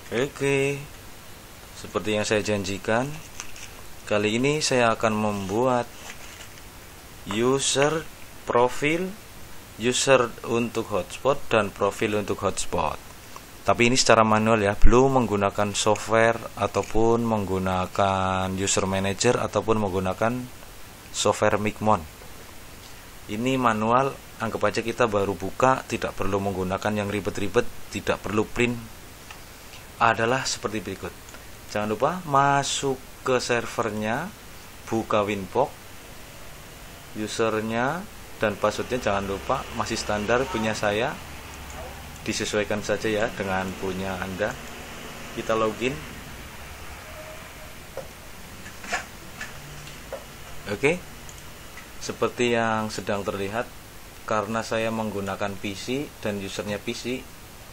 Oke, seperti yang saya janjikan, kali ini saya akan membuat user profil, user untuk hotspot dan profil untuk hotspot. Tapi ini secara manual ya, belum menggunakan software ataupun menggunakan user manager ataupun menggunakan software Micmon. Ini manual, anggap aja kita baru buka, tidak perlu menggunakan yang ribet-ribet, tidak perlu print. Adalah seperti berikut. Jangan lupa masuk ke servernya, buka Winbox, usernya dan passwordnya jangan lupa masih standar punya saya, disesuaikan saja ya dengan punya Anda. Kita login. Oke, seperti yang sedang terlihat, karena saya menggunakan PC dan usernya PC,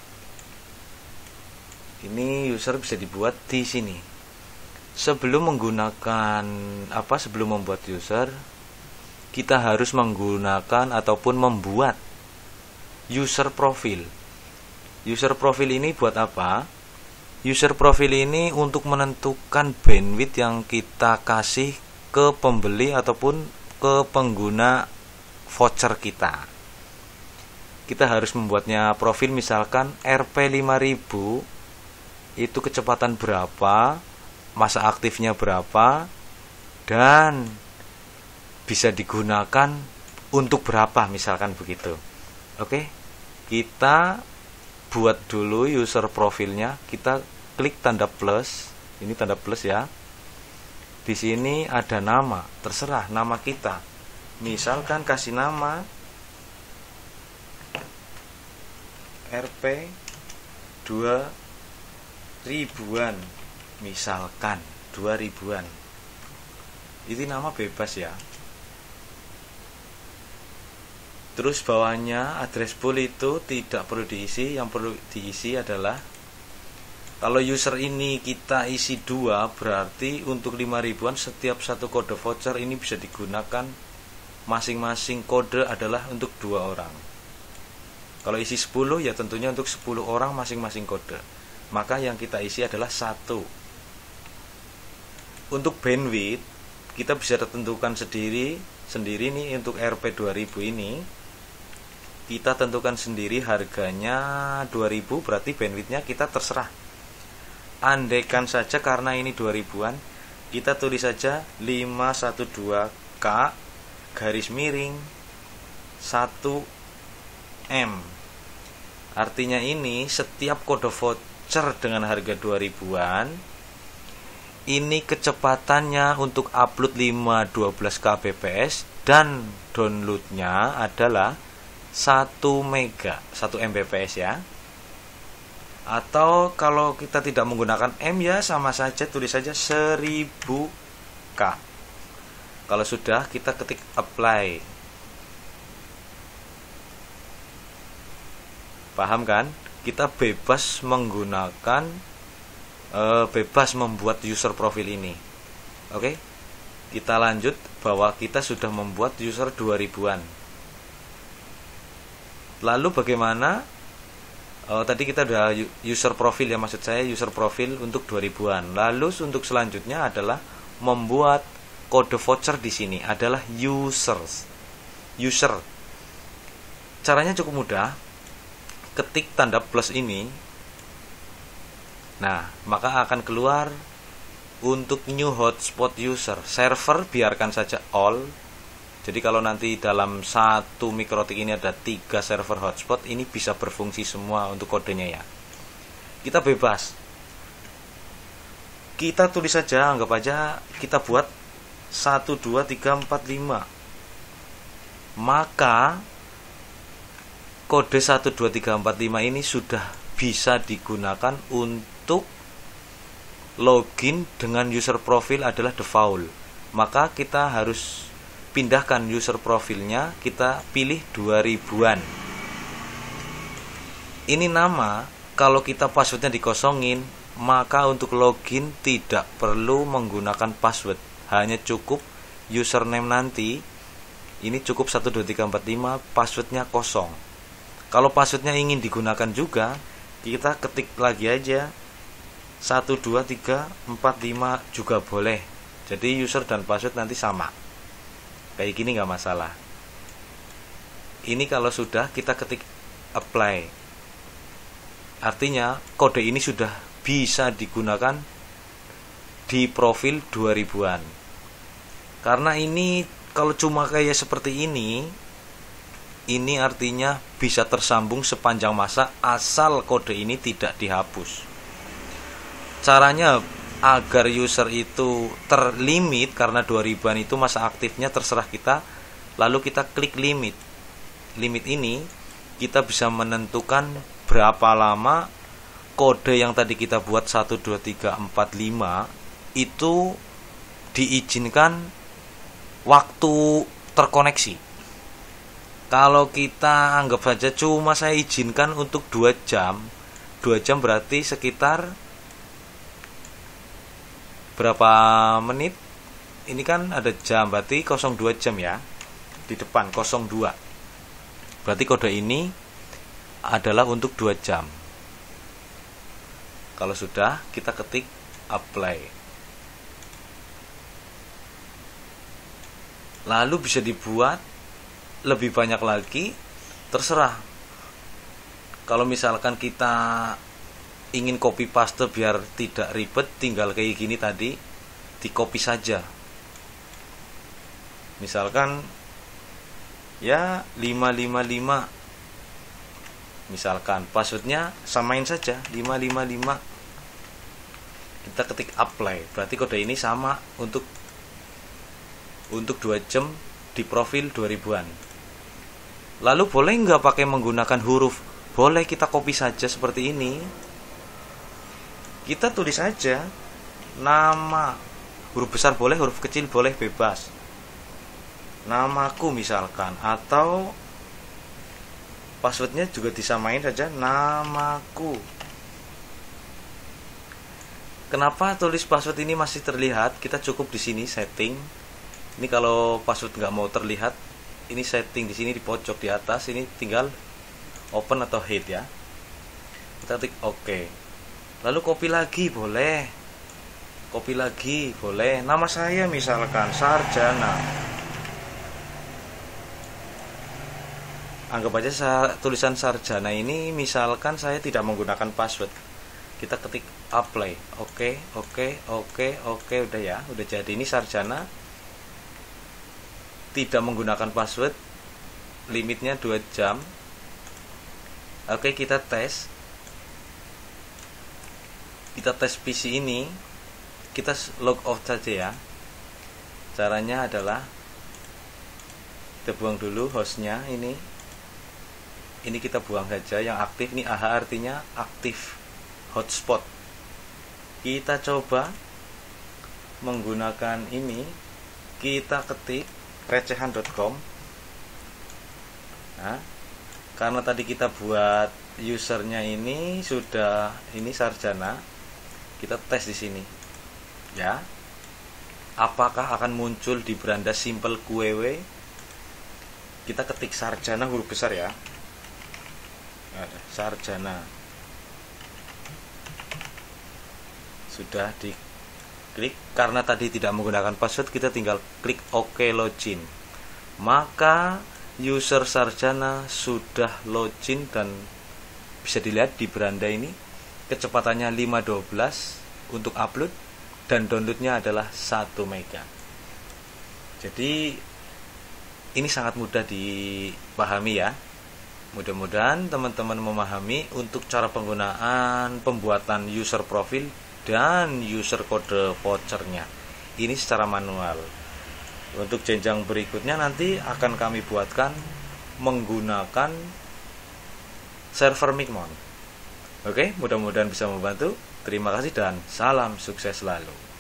ini user bisa dibuat di sini. Sebelum membuat user, kita harus menggunakan ataupun membuat user profil. User profil ini buat apa? User profil ini untuk menentukan bandwidth yang kita kasih ke pembeli ataupun ke pengguna voucher kita. Kita harus membuatnya profil, misalkan RP5000 itu kecepatan berapa, masa aktifnya berapa, dan bisa digunakan untuk berapa, misalkan begitu. Oke, kita buat dulu user profilnya. Kita klik tanda plus, ini tanda plus ya. Di sini ada nama, terserah nama kita. Misalkan kasih nama RP 2000-an, misalkan 2000-an. Ini nama bebas ya. Terus bawahnya address pool itu tidak perlu diisi. Yang perlu diisi adalah, kalau user ini kita isi 2, berarti untuk 5000-an setiap satu kode voucher ini bisa digunakan, masing-masing kode adalah untuk 2 orang. Kalau isi 10 ya tentunya untuk 10 orang masing-masing kode. Maka yang kita isi adalah 1. Untuk bandwidth kita bisa tentukan sendiri nih. Untuk RP2000 ini kita tentukan sendiri, harganya 2000, berarti bandwidthnya kita terserah. Andaikan saja karena ini 2000-an, kita tulis saja 512K garis miring 1M. Artinya ini setiap kode voucher dengan harga 2000-an, ini kecepatannya untuk upload 512 kbps dan downloadnya adalah 1 mega, 1 mbps ya. Atau kalau kita tidak menggunakan M ya sama saja, tulis saja 1000K. Kalau sudah, kita ketik apply. Paham kan? Kita bebas menggunakan, bebas membuat user profil ini. Oke, kita lanjut bahwa kita sudah membuat user 2000-an. Lalu bagaimana? Tadi kita udah user profil ya, maksud saya user profil untuk 2000-an. Lalu untuk selanjutnya adalah membuat kode voucher. Di sini adalah user. Caranya cukup mudah. Ketik tanda plus ini. Nah, maka akan keluar untuk new hotspot user. Server biarkan saja all. Jadi kalau nanti dalam satu mikrotik ini ada 3 server hotspot, ini bisa berfungsi semua untuk kodenya ya. Kita bebas. Kita tulis saja, anggap aja kita buat 12345. Maka kode 12345 ini sudah bisa digunakan untuk login dengan user profil adalah default. Maka kita harus pindahkan user profilnya, kita pilih 2000-an. Ini nama, kalau kita passwordnya dikosongin, maka untuk login tidak perlu menggunakan password, hanya cukup username nanti. Ini cukup 12345, passwordnya kosong. Kalau passwordnya ingin digunakan juga, kita ketik lagi aja 1 2 3 4 5 juga boleh. Jadi user dan password nanti sama. Kayak gini nggak masalah. Ini kalau sudah kita ketik apply, artinya kode ini sudah bisa digunakan di profil 2000-an. Karena ini kalau cuma kayak seperti ini artinya bisa tersambung sepanjang masa asal kode ini tidak dihapus. Caranya agar user itu terlimit, karena 2000-an itu masa aktifnya terserah kita, lalu kita klik limit. Limit ini kita bisa menentukan berapa lama kode yang tadi kita buat 1 2 3 4 5 itu diizinkan waktu terkoneksi. Kalau kita anggap saja cuma saya izinkan untuk 2 jam. 2 jam berarti sekitar berapa menit? Ini kan ada jam, berarti 02 jam ya. Di depan 02. Berarti kode ini adalah untuk 2 jam. Kalau sudah, kita ketik apply. Lalu bisa dibuat lebih banyak lagi, terserah. Kalau misalkan kita ingin copy paste biar tidak ribet, tinggal kayak gini tadi, di copy saja. Misalkan ya 555, misalkan passwordnya samain saja 555, kita ketik apply, berarti kode ini sama untuk 2 jam di profil 2000-an. Lalu boleh nggak pakai menggunakan huruf? Boleh, kita copy saja seperti ini. Kita tulis saja nama, huruf besar boleh, huruf kecil boleh, bebas. Namaku misalkan, atau passwordnya juga disamain saja namaku. Kenapa tulis password ini masih terlihat? Kita cukup di sini setting. Ini kalau password nggak mau terlihat, ini setting di sini di pojok di atas. Ini tinggal open atau hide ya. Kita klik OK. Lalu copy lagi boleh. Copy lagi boleh. Nama saya misalkan Sarjana. Anggap aja tulisan Sarjana ini misalkan saya tidak menggunakan password. Kita ketik apply. Oke, udah ya, udah jadi. Ini Sarjana tidak menggunakan password, limitnya 2 jam. Oke, kita tes. Kita tes PC ini. Kita log out saja ya. Caranya adalah kita buang dulu hostnya ini. Ini kita buang saja yang aktif. Ini AH artinya aktif hotspot. Kita coba menggunakan ini. Kita ketik recehan.com. Nah, karena tadi kita buat usernya ini sudah ini Sarjana, kita tes di sini ya, apakah akan muncul di beranda simple QW. Kita ketik Sarjana huruf besar ya, ada Sarjana, sudah diklik. Karena tadi tidak menggunakan password, kita tinggal klik OK login. Maka user Sarjana sudah login dan bisa dilihat di beranda ini kecepatannya 512 untuk upload dan downloadnya adalah 1 mega. Jadi ini sangat mudah dipahami ya. Mudah-mudahan teman-teman memahami untuk cara penggunaan pembuatan user profil dan user kode vouchernya. Ini secara manual. Untuk jenjang berikutnya nanti akan kami buatkan menggunakan server Migmon. Oke, mudah-mudahan bisa membantu. Terima kasih dan salam sukses selalu.